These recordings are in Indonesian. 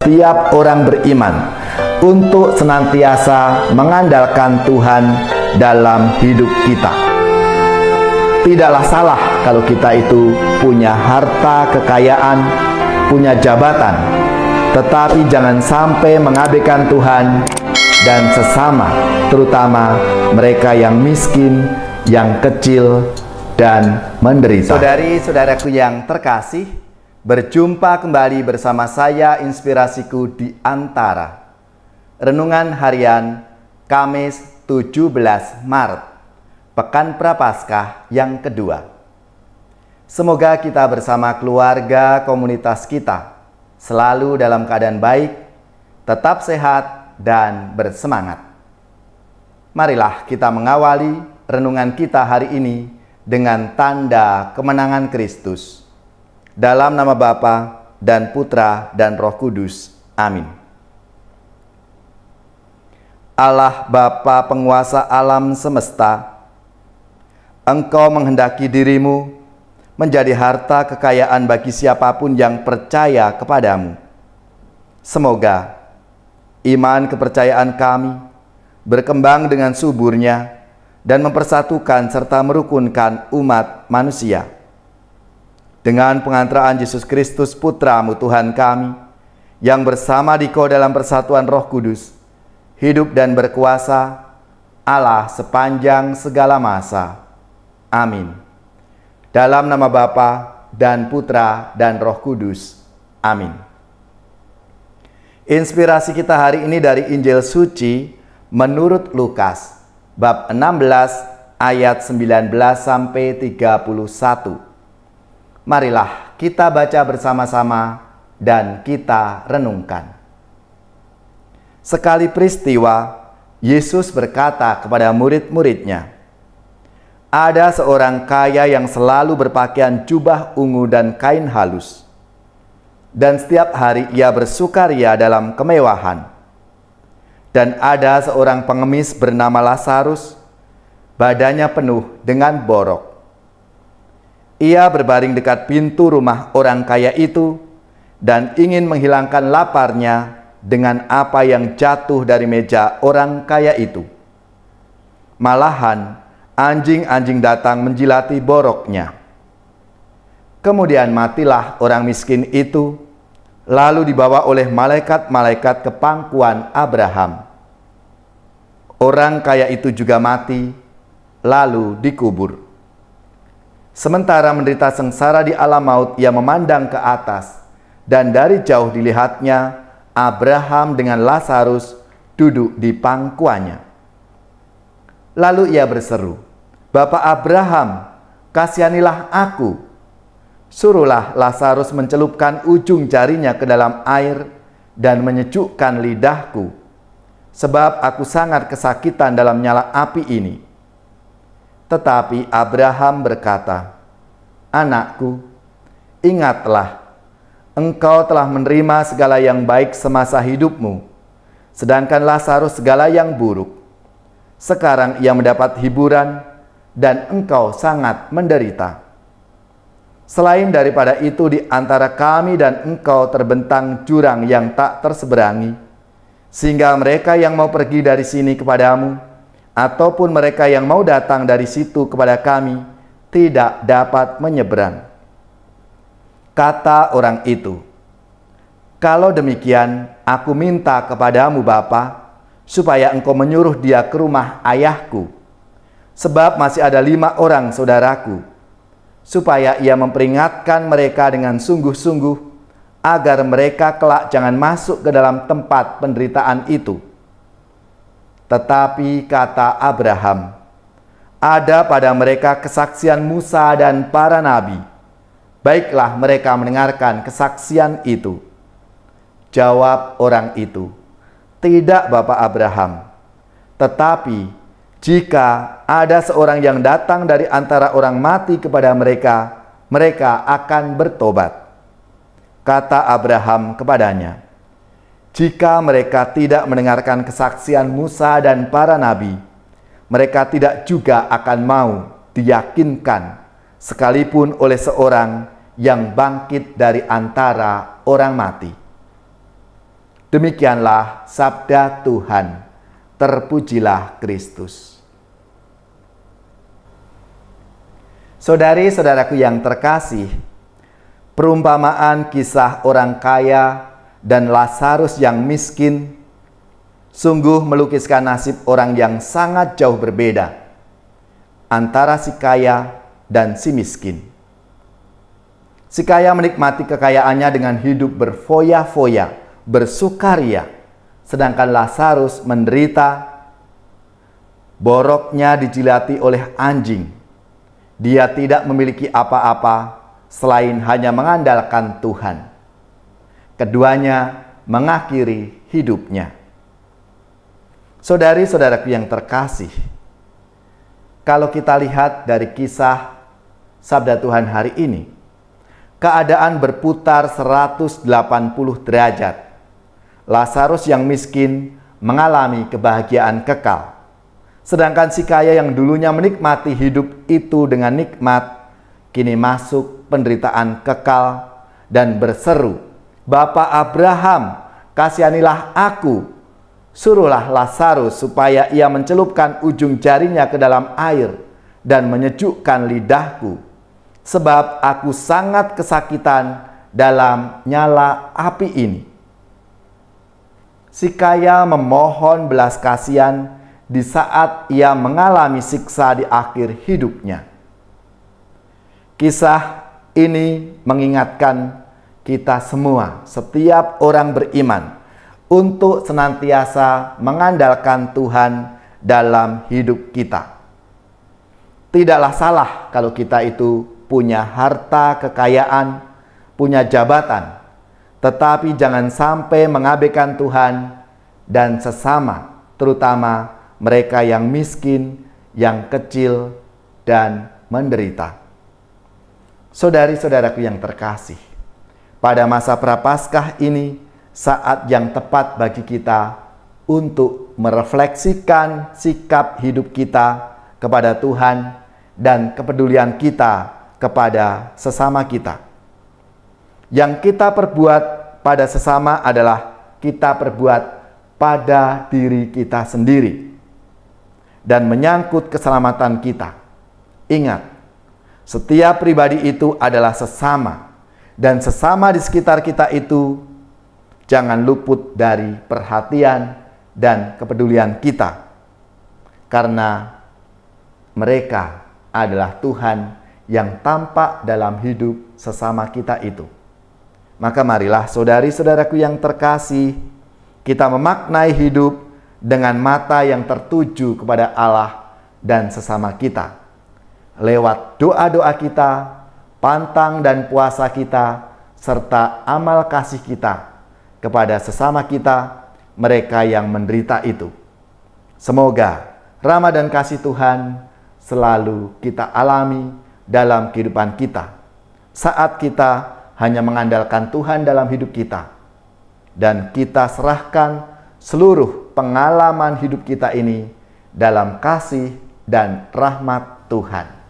setiap orang beriman untuk senantiasa mengandalkan Tuhan dalam hidup kita. Tidaklah salah kalau kita itu punya harta kekayaan, punya jabatan, tetapi jangan sampai mengabaikan Tuhan dan sesama, terutama mereka yang miskin, yang kecil, dan menderita. Saudari-saudaraku yang terkasih, berjumpa kembali bersama saya Inspirasiku di Antara. Renungan harian Kamis 17 Maret, Pekan Prapaskah yang kedua. Semoga kita bersama keluarga komunitas kita selalu dalam keadaan baik, tetap sehat, dan bersemangat. Marilah kita mengawali renungan kita hari ini dengan tanda kemenangan Kristus. Dalam nama Bapa dan Putra dan Roh Kudus. Amin. Allah Bapa penguasa alam semesta, Engkau menghendaki dirimu menjadi harta kekayaan bagi siapapun yang percaya kepadamu. Semoga iman kepercayaan kami berkembang dengan suburnya dan mempersatukan serta merukunkan umat manusia. Dengan pengantaraan Yesus Kristus Putra-Mu Tuhan kami, yang bersama Dikau dalam persatuan Roh Kudus, hidup dan berkuasa Allah sepanjang segala masa. Amin. Dalam nama Bapa dan Putra dan Roh Kudus. Amin. Inspirasi kita hari ini dari Injil Suci menurut Lukas, bab 16 ayat 19 sampai 31. Marilah kita baca bersama-sama dan kita renungkan. Sekali peristiwa, Yesus berkata kepada murid-muridnya, "Ada seorang kaya yang selalu berpakaian jubah ungu dan kain halus, dan setiap hari ia bersukaria dalam kemewahan. Dan ada seorang pengemis bernama Lazarus, badannya penuh dengan borok. Ia berbaring dekat pintu rumah orang kaya itu dan ingin menghilangkan laparnya dengan apa yang jatuh dari meja orang kaya itu. Malahan anjing-anjing datang menjilati boroknya. Kemudian matilah orang miskin itu, lalu dibawa oleh malaikat-malaikat ke pangkuan Abraham. Orang kaya itu juga mati, lalu dikubur. Sementara menderita sengsara di alam maut, ia memandang ke atas, dan dari jauh dilihatnya Abraham dengan Lazarus duduk di pangkuannya. Lalu ia berseru, 'Bapa Abraham, kasihanilah aku. Suruhlah Lazarus mencelupkan ujung jarinya ke dalam air dan menyejukkan lidahku, sebab aku sangat kesakitan dalam nyala api ini.' Tetapi Abraham berkata, 'Anakku, ingatlah, engkau telah menerima segala yang baik semasa hidupmu, sedangkan Lazarus segala yang buruk. Sekarang ia mendapat hiburan, dan engkau sangat menderita. Selain daripada itu, di antara kami dan engkau terbentang jurang yang tak terseberangi, sehingga mereka yang mau pergi dari sini kepadamu, ataupun mereka yang mau datang dari situ kepada kami, tidak dapat menyeberang.' Kata orang itu, 'Kalau demikian, aku minta kepadamu Bapa, supaya engkau menyuruh dia ke rumah ayahku, sebab masih ada 5 orang saudaraku, supaya ia memperingatkan mereka dengan sungguh-sungguh, agar mereka kelak jangan masuk ke dalam tempat penderitaan itu.' Tetapi kata Abraham, 'Ada pada mereka kesaksian Musa dan para nabi. Baiklah mereka mendengarkan kesaksian itu.' Jawab orang itu, 'Tidak, Bapak Abraham. Tetapi jika ada seorang yang datang dari antara orang mati kepada mereka, mereka akan bertobat.' Kata Abraham kepadanya, 'Jika mereka tidak mendengarkan kesaksian Musa dan para nabi, mereka tidak juga akan mau diyakinkan, sekalipun oleh seorang yang bangkit dari antara orang mati.' Demikianlah sabda Tuhan. Terpujilah Kristus. Saudari-saudaraku yang terkasih, perumpamaan kisah orang kaya dan Lazarus yang miskin sungguh melukiskan nasib orang yang sangat jauh berbeda antara si kaya dan si miskin. Si kaya menikmati kekayaannya dengan hidup berfoya-foya, bersukaria, sedangkan Lazarus menderita, boroknya dijilati oleh anjing. Dia tidak memiliki apa-apa selain hanya mengandalkan Tuhan. Keduanya mengakhiri hidupnya. Saudari-saudaraku yang terkasih, kalau kita lihat dari kisah sabda Tuhan hari ini, keadaan berputar 180 derajat. Lazarus yang miskin mengalami kebahagiaan kekal. Sedangkan si kaya yang dulunya menikmati hidup itu dengan nikmat, kini masuk penderitaan kekal dan berseru, "Bapa Abraham, kasihanilah aku. Suruhlah Lazarus supaya ia mencelupkan ujung jarinya ke dalam air dan menyejukkan lidahku. Sebab aku sangat kesakitan dalam nyala api ini." Si kaya memohon belas kasihan di saat ia mengalami siksa di akhir hidupnya. Kisah ini mengingatkan kita semua, setiap orang beriman, untuk senantiasa mengandalkan Tuhan dalam hidup kita. Tidaklah salah kalau kita itu punya harta kekayaan, punya jabatan, tetapi jangan sampai mengabaikan Tuhan dan sesama, terutama mereka yang miskin, yang kecil, dan menderita. Saudari-saudaraku yang terkasih, pada masa Prapaskah ini saat yang tepat bagi kita untuk merefleksikan sikap hidup kita kepada Tuhan dan kepedulian kita kepada sesama kita. Yang kita perbuat pada sesama adalah kita perbuat pada diri kita sendiri dan menyangkut keselamatan kita. Ingat, setiap pribadi itu adalah sesama, dan sesama di sekitar kita itu jangan luput dari perhatian dan kepedulian kita, karena mereka adalah Tuhan yang tampak dalam hidup sesama kita itu. Maka marilah saudari-saudaraku yang terkasih, kita memaknai hidup dengan mata yang tertuju kepada Allah dan sesama kita. Lewat doa-doa kita, pantang dan puasa kita, serta amal kasih kita kepada sesama kita, mereka yang menderita itu. Semoga rahmat dan kasih Tuhan selalu kita alami dalam kehidupan kita, saat kita hanya mengandalkan Tuhan dalam hidup kita, dan kita serahkan seluruh pengalaman hidup kita ini dalam kasih dan rahmat Tuhan.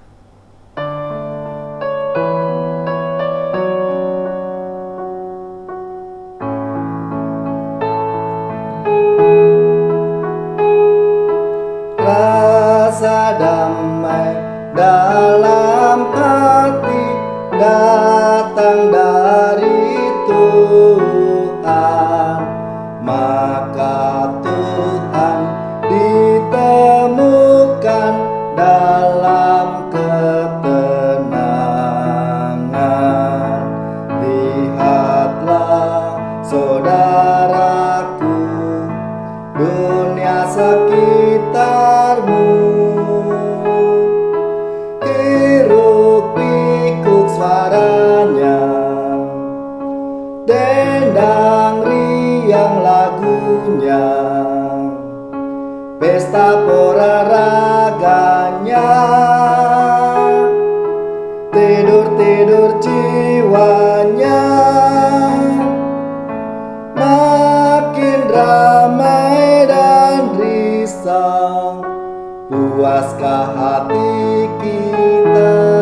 Rasa damai dalam hati datang dari Tuhan, maka Tuhan ditemukan dalam ketenangan. Lihatlah saudaraku, dunia sekitarmu suaranya, dendang riang lagunya, pesta pora raganya, tidur-tidur jiwanya, makin ramai dan risau, puaskah hati kita?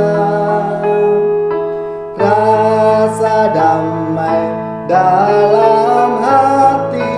Rasa damai dalam hati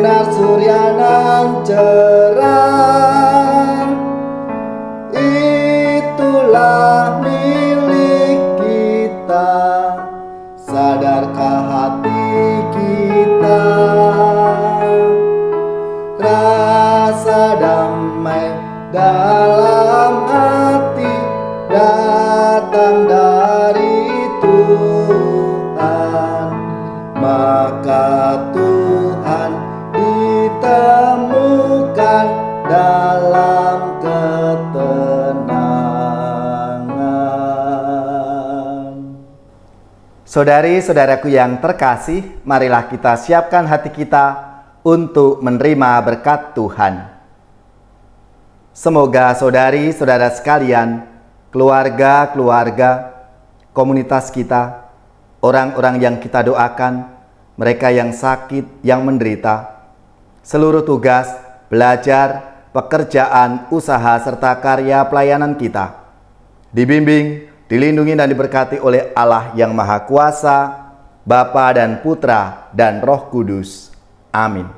sinar surya nan cerah, itulah milik kita. Sadarkah hati kita, rasa damai dalam hati datang dari Tuhan, maka Tuhan ditemukan dalam ketenangan. Saudari-saudaraku yang terkasih, marilah kita siapkan hati kita untuk menerima berkat Tuhan. Semoga saudari-saudara sekalian, keluarga-keluarga, komunitas kita, orang-orang yang kita doakan, mereka yang sakit, yang menderita, seluruh tugas, belajar, pekerjaan, usaha, serta karya pelayanan kita dibimbing, dilindungi dan diberkati oleh Allah yang Maha Kuasa, Bapa dan Putra dan Roh Kudus. Amin.